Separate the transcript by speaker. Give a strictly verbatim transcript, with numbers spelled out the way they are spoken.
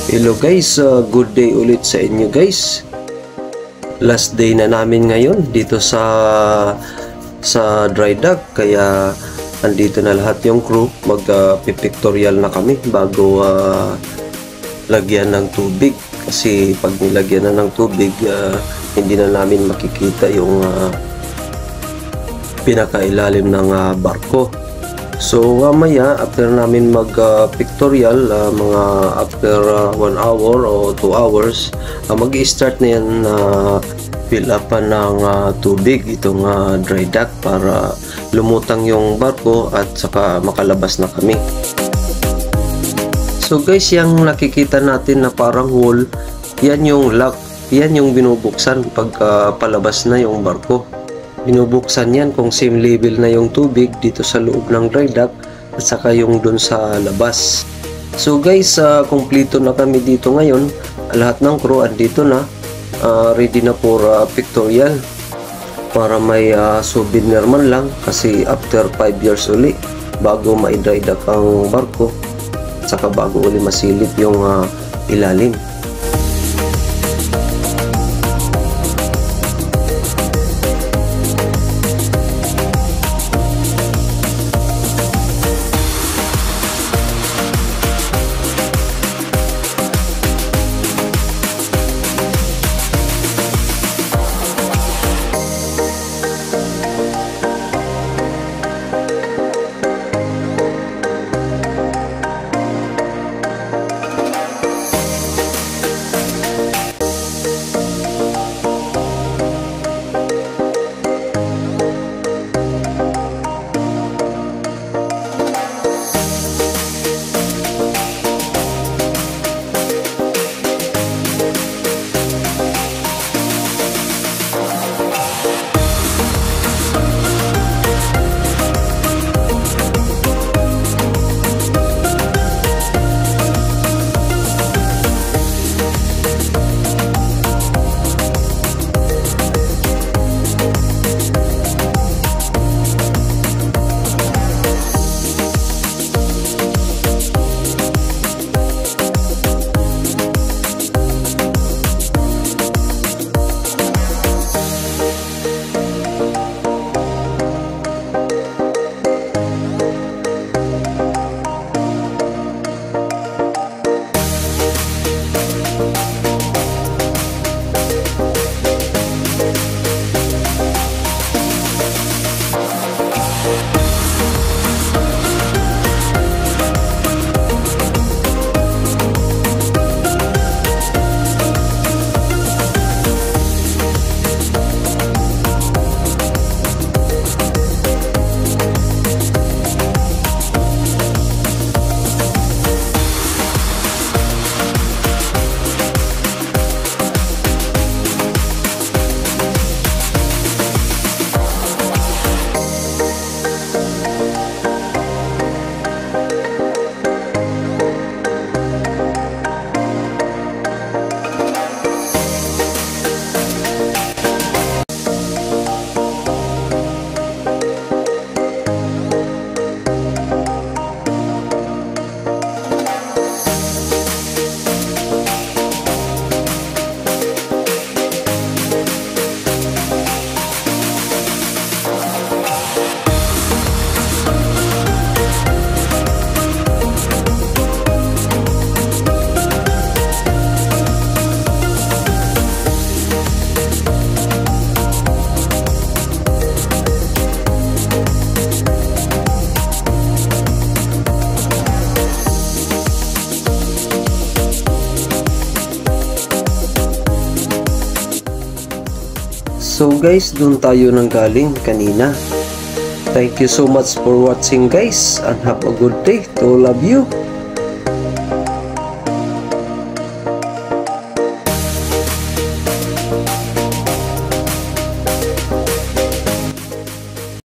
Speaker 1: Hello guys, uh, good day ulit sa inyo guys. Last day na namin ngayon dito sa sa dry dock, kaya andito na lahat yung crew. Mag-pictorial uh, na kami bago uh, lagyan ng tubig, kasi pag nilagyan na ng tubig uh, hindi na namin makikita yung uh, pinakailalim ng uh, barko. So mamaya after namin mag uh, pictorial, uh, mga after uh, one hour o two hours, uh, mag-i-start na yan na uh, fill up pa ng uh, tubig itong uh, dry dock para lumutang yung barko at saka makalabas na kami. So guys, yung nakikita natin na parang wall, yan yung lock, yan yung binubuksan pagka uh, palabas na yung barko. Binubuksan yan kung same level na yung tubig dito sa loob ng dry dock at saka yung dun sa labas. So guys, uh, kompleto na kami dito ngayon. Lahat ng crew andito na, uh, ready na for uh, pictorial, para may uh, souvenir man lang, kasi after five years uli bago ma-dry dock ang barko at saka bago uli masilip yung uh, ilalim. So guys, doon tayo nang galing kanina. Thank you so much for watching guys, and have a good day to all of you.